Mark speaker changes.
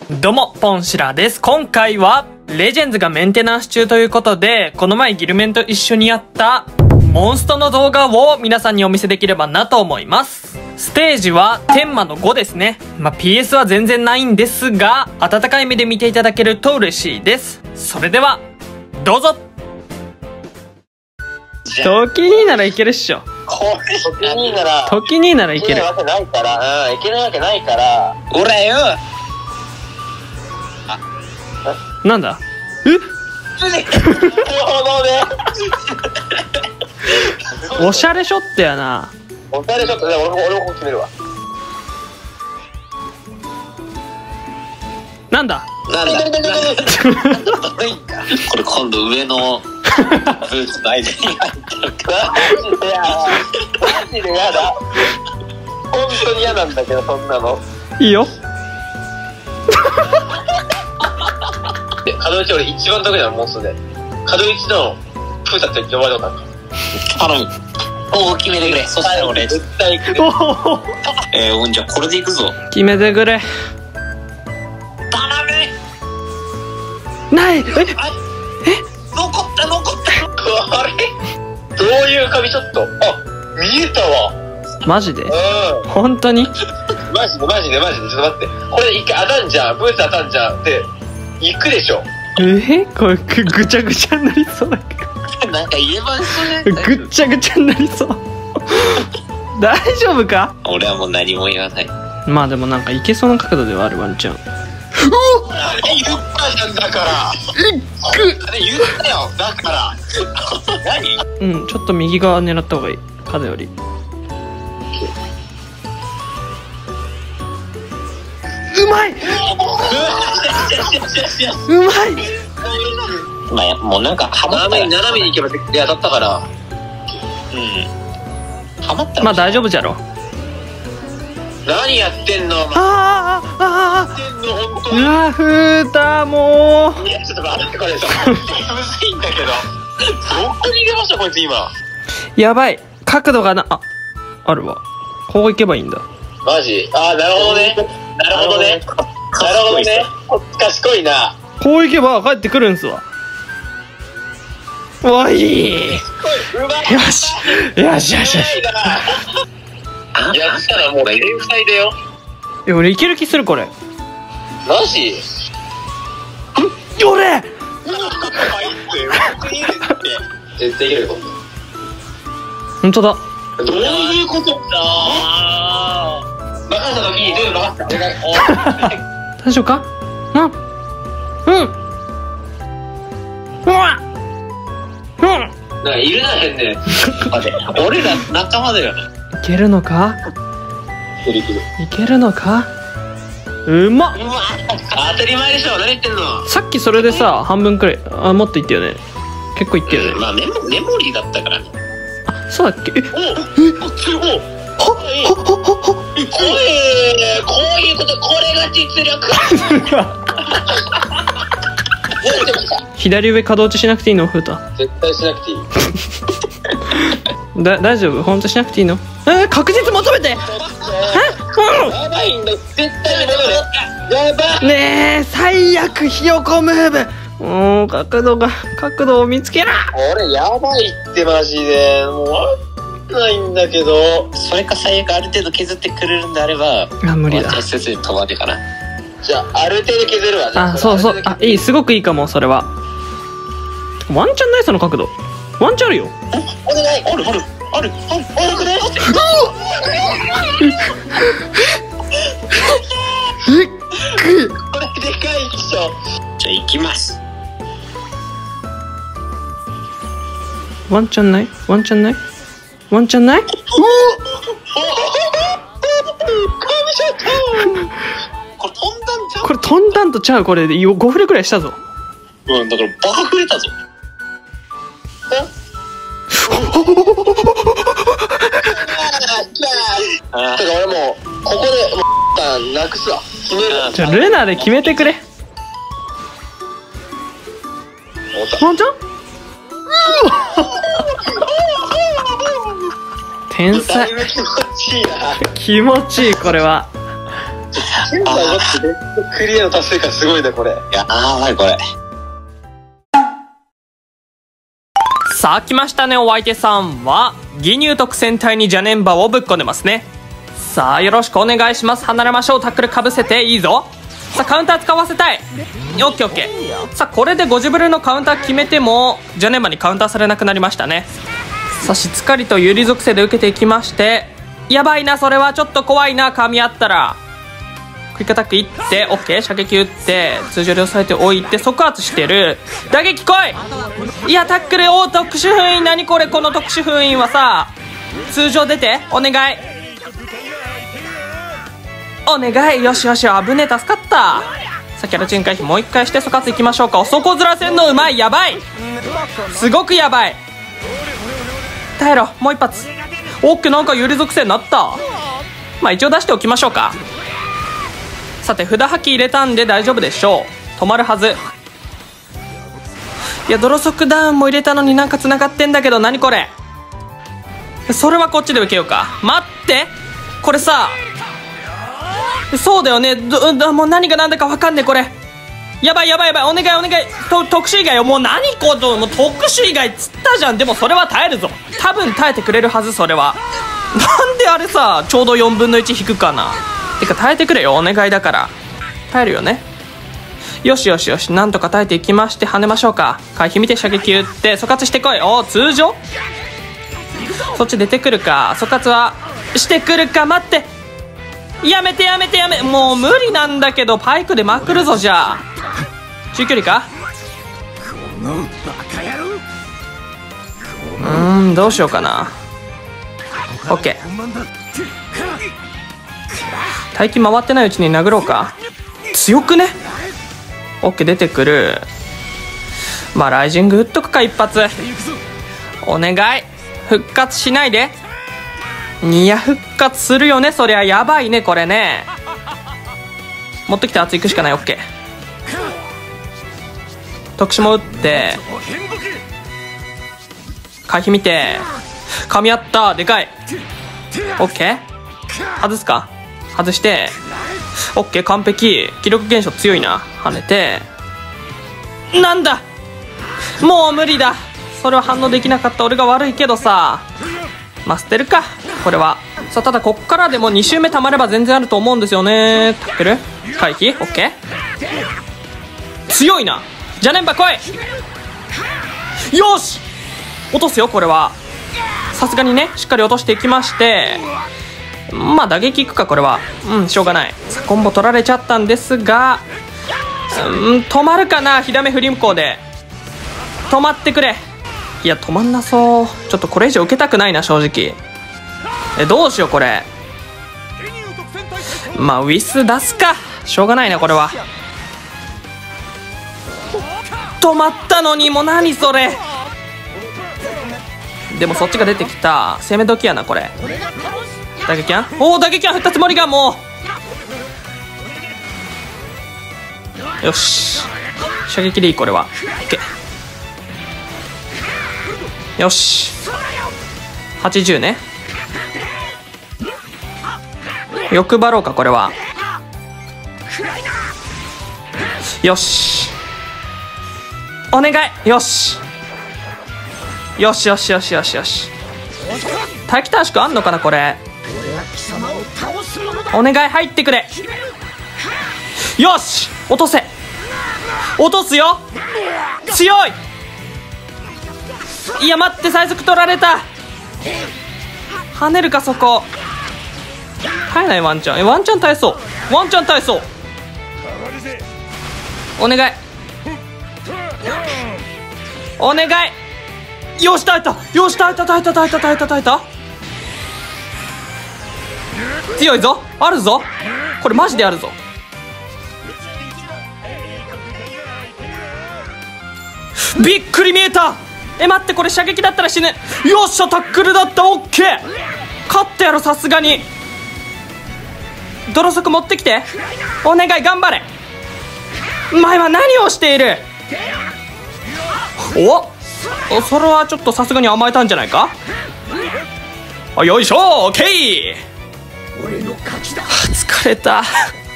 Speaker 1: どうも、ポンシラです。今回は、レジェンズがメンテナンス中ということで、この前ギルメンと一緒にやった、モンストの動画を皆さんにお見せできればなと思います。ステージは、天魔の5ですね。PS は全然ないんですが、温かい目で見ていただけると嬉しいです。それでは、どうぞ。時にならいけるっしょ。
Speaker 2: 時になら
Speaker 1: 時にならいける。
Speaker 2: いけないわけないから、いけないわけないから。おらよ。
Speaker 1: なんだ？
Speaker 2: なるほどね。
Speaker 1: おしゃれショットやな。
Speaker 2: おしゃれショットで俺もここ決めるわ。
Speaker 1: なんだ？
Speaker 2: なんだ？これ今度上のブーツの間に入ってるから。マジでやだ。本当に嫌なんだけど、そんなの。
Speaker 1: いいよ。
Speaker 2: 角打ち俺一番得意なのモンストで。角打ちのプータって呼ばれたかった。頼む。おお決めてくれ。そしたら俺絶対行く。じゃあこれで行くぞ。
Speaker 1: 決めてくれ。
Speaker 2: 頼
Speaker 1: む。ない。
Speaker 2: 残った。これどういう紙ショット？あ、見えたわ。
Speaker 1: マジで？本当に？
Speaker 2: マジでちょっと待って。これ一回当たんじゃん。ブーツ当たんじゃんって行くでしょ。
Speaker 1: これぐちゃぐちゃになりそうだけど。
Speaker 2: なんか言えば
Speaker 1: ぐっちゃぐちゃになりそう。大丈夫か？
Speaker 2: 俺はもう何も言わない。
Speaker 1: まあでもなんかいけそうな角度ではあるワンチャン。
Speaker 2: 言ったじゃんだから。言ったよだから。何？
Speaker 1: ちょっと右側狙った方がいい。角より。うまい。うまい。
Speaker 2: まあもうなんかハマったら斜めに行けば当たったから。ハマったら。
Speaker 1: まあ大丈夫じゃろ。
Speaker 2: 何やってんの？う
Speaker 1: わふーたもう。
Speaker 2: いやちょっと待ってこれむずいんだけど。どこに入れましたこいつ今。
Speaker 1: やばい。角度があるわ。こう行けばいいんだ。
Speaker 2: マジ？なるほどね。賢いな。
Speaker 1: こう行けば帰ってくるんすわ。おい。よし。や
Speaker 2: ったらもう天才だよ。
Speaker 1: 俺いける気するこれ。
Speaker 2: マジ？
Speaker 1: 俺。
Speaker 2: 絶対いけるよ。
Speaker 1: 本当だ。
Speaker 2: どういうことだ？任せた時にルール任せた。
Speaker 1: 大丈夫か？
Speaker 2: なんかいるな変ね。俺ら仲間だよね。
Speaker 1: いけるのか？いけるのか？うまっ。
Speaker 2: 当たり前でしょ。何言ってんの？
Speaker 1: さっきそれでさ半分くらいもっといったよね。結構いったよね。
Speaker 2: まあメモリーだったからね。
Speaker 1: そうだっけ？
Speaker 2: こういうこと、これが実力。
Speaker 1: 左上稼働値しなくていいの？フータ
Speaker 2: 絶対しなくていい。
Speaker 1: 大丈夫？ほんとしなくていいの？確実求めて。
Speaker 2: やばいんだ。絶対に戻れ。やばい
Speaker 1: ねえ、最悪ひよこムーブ。角度を見つけな。
Speaker 2: 俺やばいってマジでもうないんだけど。それか最悪ある程度削ってくれるんであれば
Speaker 1: 無理だ。
Speaker 2: 私説に飛ばねえかな。じゃあある程度削るわ。
Speaker 1: そういい、すごくいいかも。それはワンチャンない？その角度ワンチャンあるよ。
Speaker 2: お願い。あるくね。これでかいでしょ。じゃあ行きます。
Speaker 1: ワンチャンない？ワンチャンない？これ飛んだんとちゃう。これで5フレくらいしたぞ。
Speaker 2: だからバカ触れたぞ。てか俺もうここでなくすわ。決める。
Speaker 1: じゃあルナで決めてくれ。ワンチャン？天才。
Speaker 2: 気持ちいいな。
Speaker 1: 気持ちいい。これは
Speaker 2: 10枚持ってクリアの達成感すごいねこれ。やばいこれ。
Speaker 1: さあ来ましたね、お相手さんは義乳特戦隊に邪念場をぶっこんでますね。さあよろしくお願いします。離れましょう。タックルかぶせていいぞ。さあカウンター使わせたい。オッケーオッケー。さあこれでゴジブルのカウンター決めても邪念場にカウンターされなくなりましたね。さあしっかりと有利属性で受けていきまして、やばいな、それはちょっと怖いな。噛み合ったらクイックアタックいってオッケー、射撃打って通常で押さえておいて即圧してる。打撃来い。いやタックル。お特殊封印。何これ、この特殊封印はさ。通常出てお願いお願い。よしよし、危ねえ、助かった。さあキャラチェン回避もう一回して即圧いきましょうか。底面戦のうまい。やばい、すごくやばい。耐えろ、もう一発。オッケー、なんか有利属性になった。まあ一応出しておきましょうか。さて札吐き入れたんで大丈夫でしょう。止まるはず。いやドロソクダウンも入れたのになんかつながってんだけど、何これ。それはこっちで受けようか。待って、これさ、そうだよね。もう何が何だか分かんねえこれ。やばいやばいやばい、お願いお願い。特殊以外よ。もう何これ、もう特殊以外つったじゃん。でもそれは耐えるぞ。多分耐えてくれるはず。それはなんであれさ、ちょうど4分の1引くかな。てか耐えてくれよ、お願いだから。耐えるよね。よしよしよし、なんとか耐えていきまして跳ねましょうか。回避見て射撃打って即活してこい。おお通常そっち出てくるか。即活はしてくるか。待って、やめてやめてやめ、もう無理なんだけど。パイクでまくるぞ。じゃあ中距離か。どうしようかな。オッケー、待機回ってないうちに殴ろうか。強くね。オッケー、出てくる。まあライジング打っとくか一発。お願い復活しないで。いや復活するよねそりゃ。やばいねこれね。持ってきて圧いくしかない。オッケー、特殊も打って回避見て噛み合った。でかい。オッケー、外すか。外してオッケー、完璧。気力減少強いな。跳ねて、なんだもう無理だ。それは反応できなかった俺が悪いけどさ。まあ捨てるかこれは。さあただこっからでも2周目たまれば全然あると思うんですよね。タックル回避オッケー、強いな。邪念場来い。よし落とすよこれは。さすがにねしっかり落としていきまして、まあ打撃いくかこれは。しょうがない。コンボ取られちゃったんですが、止まるかな。火ダメ振り向こうで止まってくれ。いや止まんなそう。ちょっとこれ以上受けたくないな正直。どうしようこれ。まあウィス出すか。しょうがないなこれは。止まったのにもう何それ。でもそっちが出てきた。攻め時やなこれ。打撃やん。おお打撃やん振ったつもりが。もうよし射撃でいいこれは。オッケー、よし80ね。欲張ろうかこれは。よしお願い。よしよしよしよしよしよし。待機短縮あんのかなこれ。お願い入ってくれ。よし落とせ。落とすよ。強い。いや待って、最速取られた。跳ねるかそこ。耐えない。ワンチャンワンチャン耐えそう。ワンチャン耐えそう。お願いお願い。よし耐えた。よし耐えた耐えた耐えた耐えた耐えた。強いぞ。あるぞこれマジであるぞ。びっくり見えた。待ってこれ射撃だったら死ぬ。よっしゃタックルだった。オッケー勝ったやろさすがに。泥足持ってきてお願い頑張れ。前は何をしている。おそれはちょっとさすがに甘えたんじゃないか。よいしょオッケー。俺の勝ちだ。疲れた。